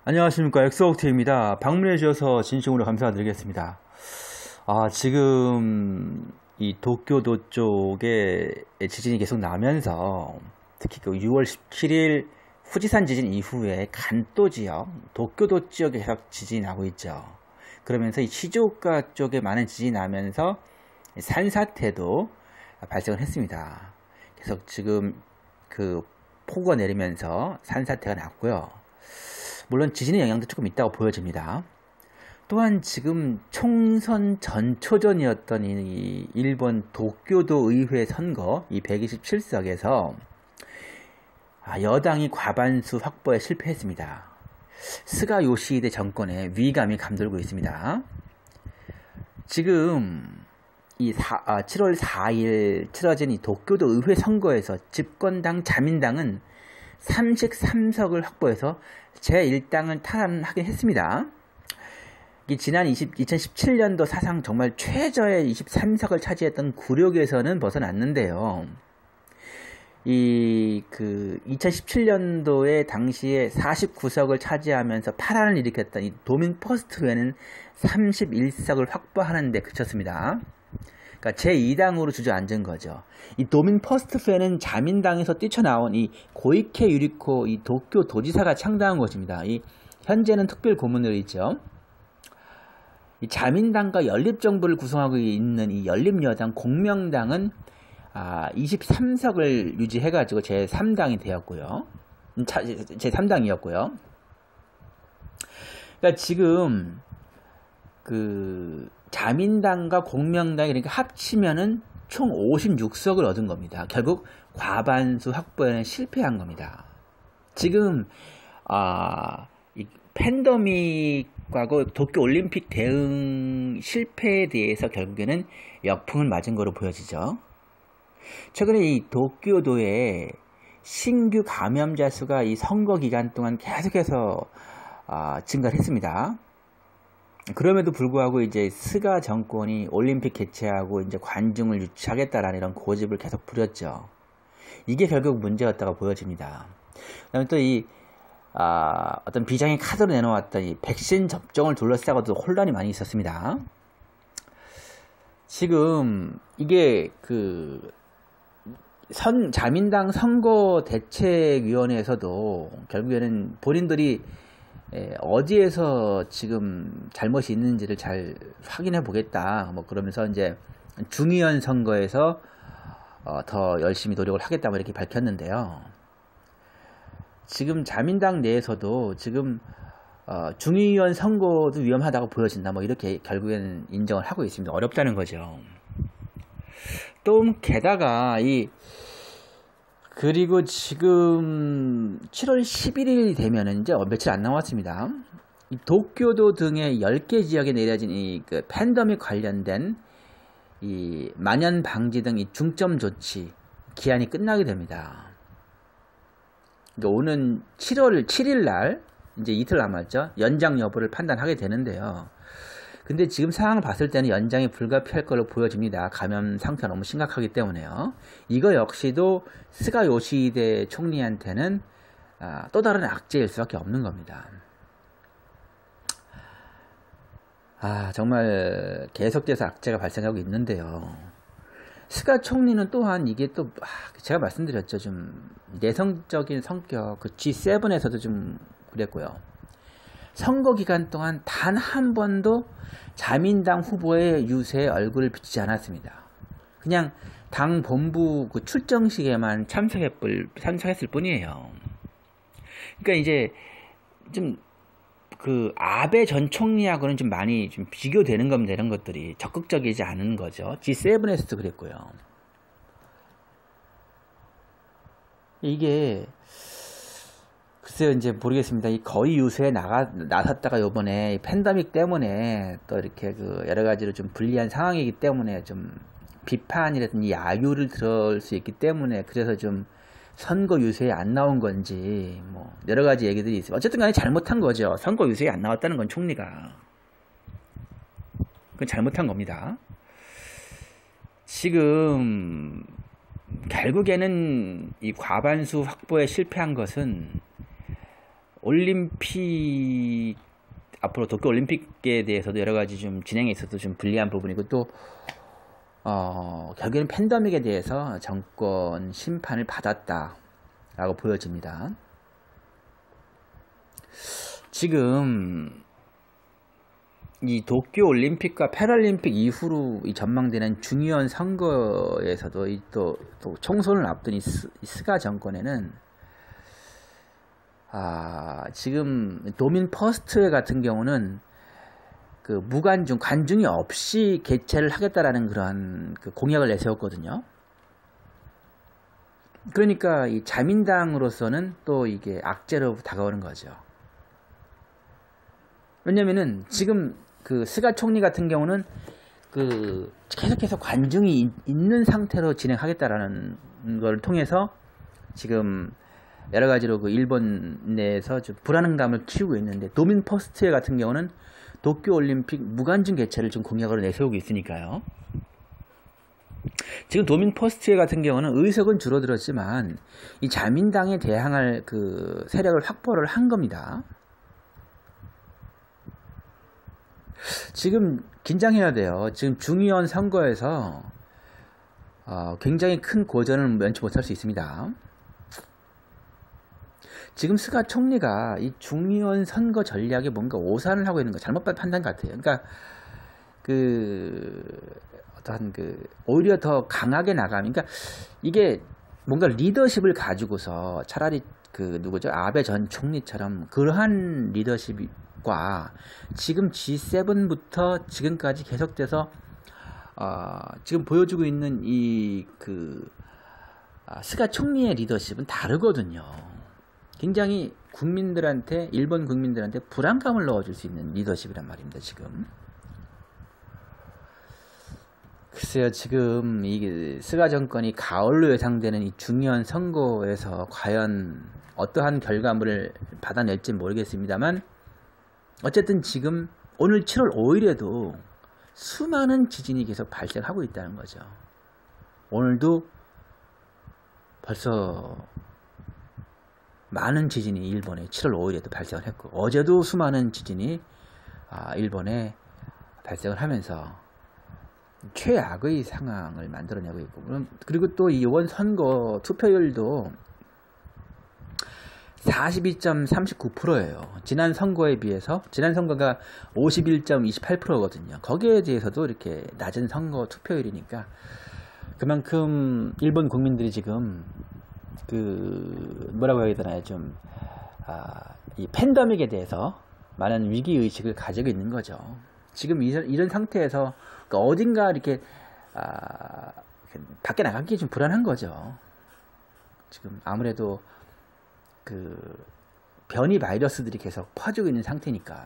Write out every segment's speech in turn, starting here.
안녕하십니까, 엑소옥트입니다. 방문해 주셔서 진심으로 감사드리겠습니다. 지금 이 도쿄도 쪽에 지진이 계속 나면서 특히 그 6월 17일 후지산 지진 이후에 간도 지역, 도쿄도 지역에 계속 지진이 나고 있죠. 그러면서 이 시즈오카 쪽에 많은 지진이 나면서 산사태도 발생을 했습니다. 계속 지금 그 폭우가 내리면서 산사태가 났고요. 물론 지진의 영향도 조금 있다고 보여집니다. 또한 지금 총선 전초전이었던 이 일본 도쿄도 의회 선거 이 127석에서 여당이 과반수 확보에 실패했습니다. 스가 요시히데 정권의 위감이 감돌고 있습니다. 지금 7월 4일 치러진 이 도쿄도 의회 선거에서 집권당 자민당은 33석을 확보해서 제1당을 탈환하긴 했습니다. 지난 2017년도 사상 정말 최저의 23석을 차지했던 굴욕에서는 벗어났는데요. 2017년도에 당시에 49석을 차지하면서 파란을 일으켰던 이 도민 퍼스트회는 31석을 확보하는 데 그쳤습니다. 그러니까 제2당으로 주저앉은 거죠. 이 도민 퍼스트회는 자민당에서 뛰쳐나온 이 고이케 유리코 이 도쿄 도지사가 창당한 것입니다. 현재는 특별 고문으로 있죠. 이 자민당과 연립정부를 구성하고 있는 이 연립여당 공명당은 23석을 유지해가지고 제3당이 되었고요. 제3당이었고요. 그러니까 지금 자민당과 공명당이 그러니까 합치면은 총 56석을 얻은 겁니다. 결국 과반수 확보에는 실패한 겁니다. 지금 이 팬데믹하고 도쿄올림픽 대응 실패에 대해서 결국에는 역풍을 맞은 거로 보여지죠. 최근에 이 도쿄도에 신규 감염자 수가 이 선거 기간 동안 계속해서 증가를 했습니다. 그럼에도 불구하고 이제 스가 정권이 올림픽 개최하고 이제 관중을 유치하겠다라는 이런 고집을 계속 부렸죠. 이게 결국 문제였다고 보여집니다. 그다음에 또 어떤 비장의 카드로 내놓았던 이 백신 접종을 둘러싸고도 혼란이 많이 있었습니다. 지금 이게 자민당 선거대책위원회에서도 결국에는 본인들이 어디에서 지금 잘못이 있는지를 잘 확인해 보겠다. 그러면서 이제 중의원 선거에서 더 열심히 노력을 하겠다. 이렇게 밝혔는데요. 지금 자민당 내에서도 지금 중의원 선거도 위험하다고 보여진다. 이렇게 결국에는 인정을 하고 있습니다. 어렵다는 거죠. 또 게다가 그리고 지금 7월 11일이 되면 이제 며칠 안 남았습니다. 이 도쿄도 등의 10개 지역에 내려진 팬데믹 관련된 만연 방지 등 중점 조치 기한이 끝나게 됩니다. 그러니까 오는 7월 7일 날 이제 이틀 남았죠. 연장 여부를 판단하게 되는데요. 근데 지금 상황을 봤을 때는 연장이 불가피할 걸로 보여집니다. 감염 상태가 너무 심각하기 때문에요. 이거 역시도 스가 요시히데 총리한테는 또 다른 악재일 수밖에 없는 겁니다. 정말 계속돼서 악재가 발생하고 있는데요. 스가 총리는 또한 이게 또 제가 말씀드렸죠. 좀 내성적인 성격, G7에서도 좀 그랬고요. 선거 기간 동안 단 한 번도 자민당 후보의 유세에 얼굴을 비치지 않았습니다. 그냥 당 본부 출정식에만 참석했을 뿐이에요. 그러니까 이제 좀 아베 전 총리하고는 좀 많이 좀 비교되는 겁니다. 이런 것들이 적극적이지 않은 거죠. G7에서도 그랬고요. 이게 글쎄요, 이제 모르겠습니다. 이 거의 유세에 나섰다가 요번에 팬데믹 때문에 또 이렇게 여러 가지로 좀 불리한 상황이기 때문에 좀 비판이라든지 야유를 들을 수 있기 때문에 그래서 좀 선거 유세에 안 나온 건지 여러 가지 얘기들이 있어요. 어쨌든 간에 잘못한 거죠. 선거 유세에 안 나왔다는 건 총리가. 그건 잘못한 겁니다. 지금 결국에는 이 과반수 확보에 실패한 것은 올림픽 앞으로 도쿄 올림픽에 대해서도 여러 가지 좀 진행에 있어서 좀 불리한 부분이고 또 결국에는 팬데믹에 대해서 정권 심판을 받았다라고 보여집니다. 지금 이 도쿄 올림픽과 패럴림픽 이후로 이 전망되는 중요한 선거에서도 또 총선을 앞둔 이 스가 정권에는 지금 도민 퍼스트 같은 경우는 그 무관중 관중이 없이 개최를 하겠다라는 그러한 그 공약을 내세웠거든요. 그러니까 이 자민당으로서는 또 이게 악재로 다가오는 거죠. 왜냐면은 지금 그 스가 총리 같은 경우는 그 계속해서 관중이 있는 상태로 진행하겠다라는 걸 통해서 지금 여러 가지로 그 일본 내에서 좀 불안감을 키우고 있는데 도민 퍼스트 같은 경우는 도쿄 올림픽 무관중 개최를 좀 공약으로 내세우고 있으니까요. 지금 도민 퍼스트 같은 경우는 의석은 줄어들었지만 이 자민당에 대항할 그 세력을 확보를 한 겁니다. 지금 긴장해야 돼요. 지금 중의원 선거에서 굉장히 큰 고전을 면치 못할 수 있습니다. 지금 스가 총리가 이 중의원 선거 전략에 뭔가 오산을 하고 있는 거 잘못 판단 같아요. 그러니까 어떠한 오히려 더 강하게 나가면, 그러니까 이게 뭔가 리더십을 가지고서 차라리 누구죠? 아베 전 총리처럼 그러한 리더십과 지금 G7부터 지금까지 계속돼서 지금 보여주고 있는 스가 총리의 리더십은 다르거든요. 굉장히 일본 국민들한테 불안감을 넣어줄 수 있는 리더십이란 말입니다, 지금. 글쎄요, 지금 이 스가 정권이 가을로 예상되는 이 중요한 선거에서 과연 어떠한 결과물을 받아낼지 모르겠습니다만, 어쨌든 지금 오늘 7월 5일에도 수많은 지진이 계속 발생하고 있다는 거죠. 오늘도 벌써 많은 지진이 일본에 7월 5일에도 발생을 했고, 어제도 수많은 지진이 일본에 발생을 하면서 최악의 상황을 만들어내고 있고, 그리고 또 이번 선거 투표율도 42.39%예요. 지난 선거에 비해서, 지난 선거가 51.28%거든요. 거기에 대해서도 이렇게 낮은 선거 투표율이니까 그만큼 일본 국민들이 지금 뭐라고 해야 되나요? 이 팬데믹에 대해서 많은 위기의식을 가지고 있는 거죠. 지금 이런 상태에서 어딘가 이렇게 밖에 나가기 좀 불안한 거죠. 지금 아무래도 변이 바이러스들이 계속 퍼지고 있는 상태니까,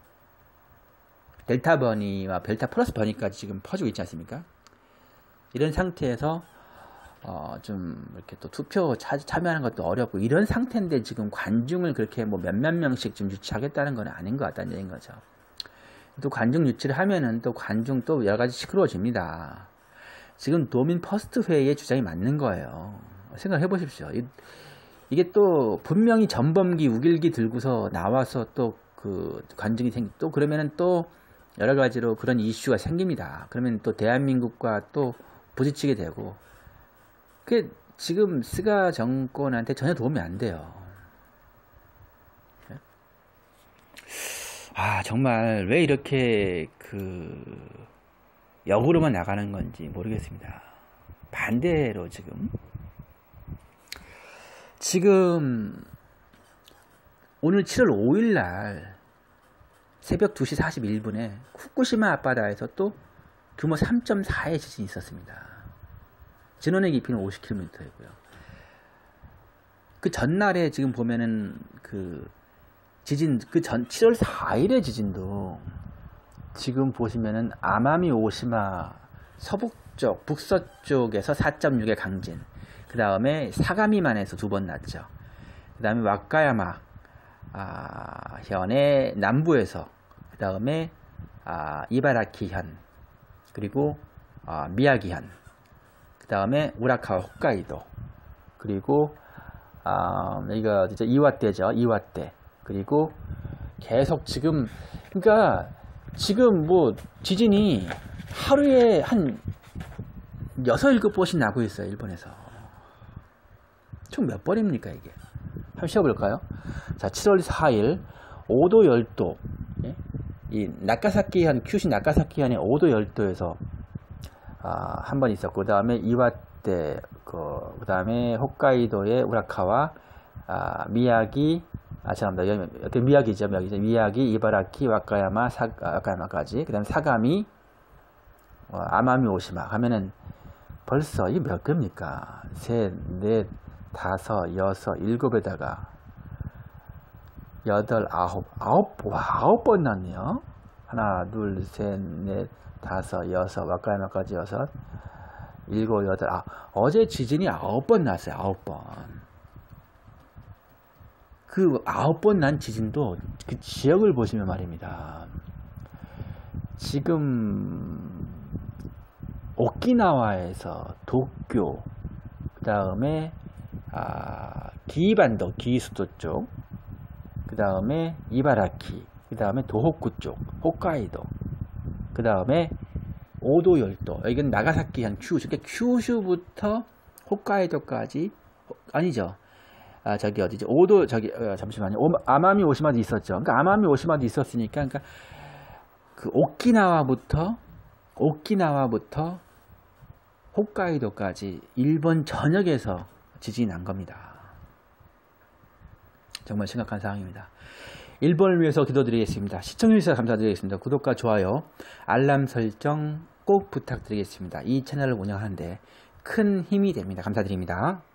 델타 변이와 델타 플러스 변이까지 지금 퍼지고 있지 않습니까? 이런 상태에서 좀 이렇게 또 투표 참여하는 것도 어렵고 이런 상태인데 지금 관중을 그렇게 뭐 몇몇 명씩 좀 유치하겠다는 건 아닌 것 같다는 얘기인 거죠. 또 관중 유치를 하면은 또 관중 또 여러 가지 시끄러워집니다. 지금 도민 퍼스트 회의의 주장이 맞는 거예요. 생각해 보십시오. 이게 또 분명히 전범기 우길기 들고서 나와서 또 관중이 또 그러면은 또 여러 가지로 그런 이슈가 생깁니다. 그러면 또 대한민국과 또 부딪히게 되고, 그게 지금 스가 정권한테 전혀 도움이 안 돼요. 정말 왜 이렇게 역으로만 나가는 건지 모르겠습니다. 반대로 지금 오늘 7월 5일 날 새벽 2시 41분에 후쿠시마 앞바다에서 또 규모 3.4의 지진이 있었습니다. 진원의 깊이는 50km이고요. 그 전날에 지금 보면은 지진, 7월 4일의 지진도 지금 보시면은 아마미 오시마 서북쪽, 북서쪽에서 4.6의 강진, 그 다음에 사가미만에서 2번 났죠. 그 다음에 와카야마 현의 남부에서, 그 다음에 이바라키현, 그리고 미야기현, 그 다음에 우라카와 홋카이도, 그리고 이거 진짜 이와떼죠. 이와떼. 그리고 계속 지금, 그러니까 지금 뭐 지진이 하루에 한 6, 7번씩 나고 있어요. 일본에서. 총 몇 번입니까 이게? 한번 쉬어볼까요? 자, 7월 4일 5도 10도, 예? 이 나카사키현, 큐슈 나카사키현의 5도 10도에서 한 번 있었고, 그 다음에 이와테, 그 다음에 홋카이도의 우라카와, 미야기, 죄송합니다. 미야기죠. 미야기, 이바라키, 와카야마까지, 그 다음에 사가미, 아마미 오시마 하면은 벌써 이 몇 개입니까? 셋, 넷, 다섯, 여섯, 일곱에다가 여덟, 아홉 번 났네요. 하나, 둘, 셋, 넷, 다섯, 여섯, 와카야마까지 여섯, 일곱, 여덟, 어제 지진이 9번 났어요. 9번. 그 9번 난 지진도 그 지역을 보시면 말입니다. 지금 오키나와에서 도쿄, 그 다음에 기이반도, 기이수도 쪽, 그 다음에 이바라키, 그 다음에 도호쿠 쪽, 홋카이도, 그 다음에 5도 10도, 여기는 나가사키현 큐슈, 그러니까 큐슈부터 홋카이도까지, 아니죠. 저기 어디죠? 5도, 잠시만요. 아마미 오시마도 있었죠. 그러니까 아마미 오시마도 있었으니까, 그러니까 그 오키나와부터 홋카이도까지 일본 전역에서 지진이 난 겁니다. 정말 심각한 상황입니다. 일본을 위해서 기도드리겠습니다. 시청해주셔서 감사드리겠습니다. 구독과 좋아요, 알람 설정 꼭 부탁드리겠습니다. 이 채널을 운영하는데 큰 힘이 됩니다. 감사드립니다.